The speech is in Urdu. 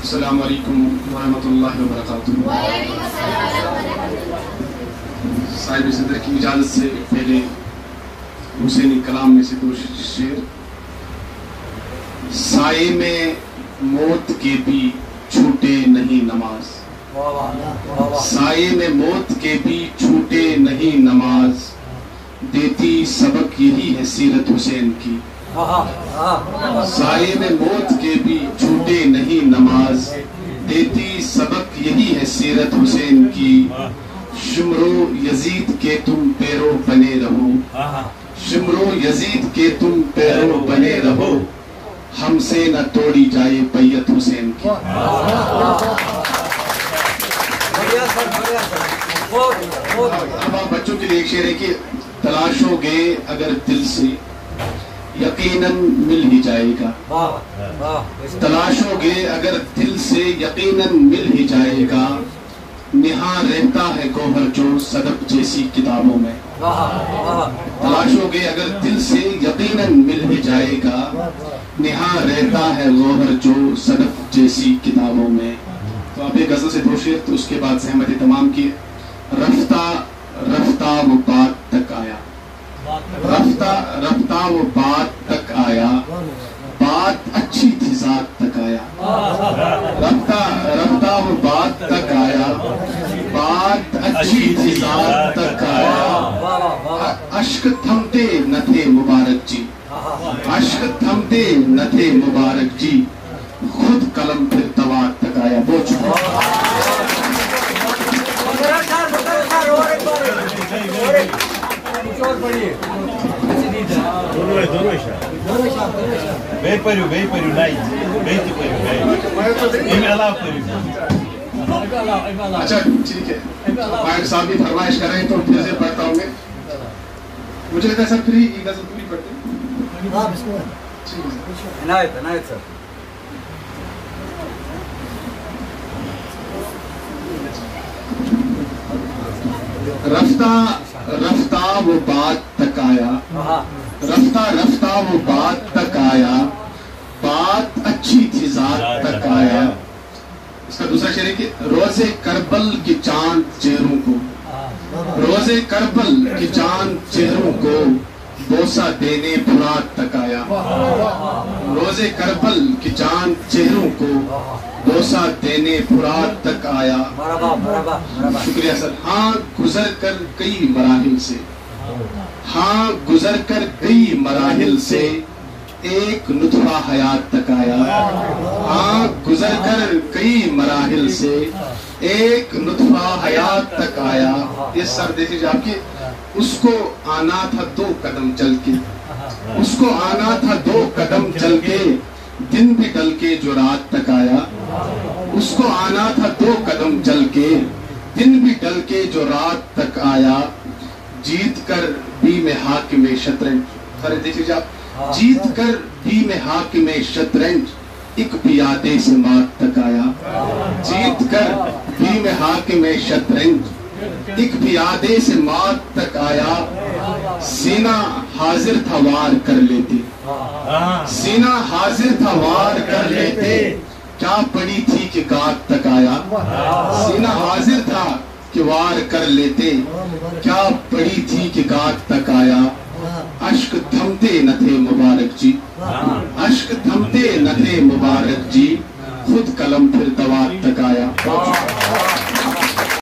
السلام علیکم ورحمۃ اللہ وبرکاتہ۔ صاحب صدر کی اجازت سے پہلے حسینی کلام میں سے دو شعر۔ سائے میں موت کے بھی چھوٹے نہیں نماز، سائے میں موت کے بھی چھوٹے نہیں نماز، دیتی سبق یہی ہے سیرت حسین کی۔ سائے میں موت کے بھی چھوٹے نہیں نماز، دیتی سبق یہی ہے سیرت حسین کی۔ شمرو یزید کے تم پیرو بنے رہو، شمرو یزید کے تم پیرو بنے رہو، ہم سے نہ توڑی جائے بیعت حسین کی۔ اب آپ بچوں کے لیے ایک شعر ہے کہ تلاشو گے اگر دل سے یقیناً مل ہی جائے گا، تلاشو گے اگر دل سے یقیناً مل ہی جائے گا، نہاں رہتا ہے گوہر جو صدف جیسی کتابوں میں۔ تلاشو گے اگر دل سے یقیناً مل ہی جائے گا، نہاں رہتا ہے گوہر جو صدف جیسی کتابوں میں۔ تو آپ ایک غزل سے دو شعر، تو اس کے بعد زحمت تمام کی۔ رفتہ رفتہ وہ بات تک آیا، رفتہ رفتہ وہ بات تک آیا، بات اچھی تھی ذات تک آیا۔ رفتہ رفتہ وہ بات تک آیا، بات اچھی تھی ذات تک آیا۔ اشک تھمتے نہ تھے مبارک جی، اشک تھمتے نہ تھے مبارک جی، خود قلم پھر دوات تک آیا۔ بہت اچھا ٹھیک ہے، فائد صاحب بھی فرمائش کر رہے ہیں تو پھر سے پڑھتا ہوں میں۔ مجھے لگتا ہے سر پھر یہ غزل پوری پڑھتے ہیں۔ عنایت عنایت سر۔ رفتہ رفتہ وہ بات تک آیا، رفتہ رفتہ وہ بات تک آیا، بات اچھی تھی ذات تک آیا۔ اس کا دوسرا شعر ہے کہ روز کربل کی چاند چہروں کو، روز کربل کی چاند چہروں کو، بوسہ دینے فرات تک آیا۔ روز کربل کی چاند چہروں کو، بوسہ دینے فرات تک آیا۔ شکریہ سر۔ ہاں گزر کر کئی مراحل سے، ہاں گزر کر کئی مراحل سے، ایک نطفہ حیات تک آیا۔ ہاں گزر کر کئی مراحل سے، ایک نطفہ حیات تک آیا۔ یہ سر دیکھیے آپ کے، اس کو آنا تھا دو قدم چل کے، اس کو آنا تھا دو قدم چل کے، دن بھی ڈل کے جو رات تک آیا۔ اس کو آنا تھا دو قدم چل کے، دن بھی ڈل کے جو رات تک آیا۔ جیت کر بھی میں حاکم شطرنج، سارے دیکھ لیجیے آپ، جیت کر بھی میں حاکم شطرنج، ایک پیادے سے مات تک آیا۔ جیت کر بھی میں حاکم شطرنج، ایک پیادے سے مات تک آیا۔ سینہ حاضر تھا وار کر لیتے، سینہ حاضر تھا وار کر لیتے، کیا پڑی تھی کہ گات تک آیا۔ سینہ حاضر تھا کہ وار کر لیتے، کیا پڑی تھی کہ گات تک آیا۔ اشک تھمتے نہ تھے مبارک جی، اشک تھمتے نہ تھے مبارک جی، خود قلم پھر دوات تک آیا۔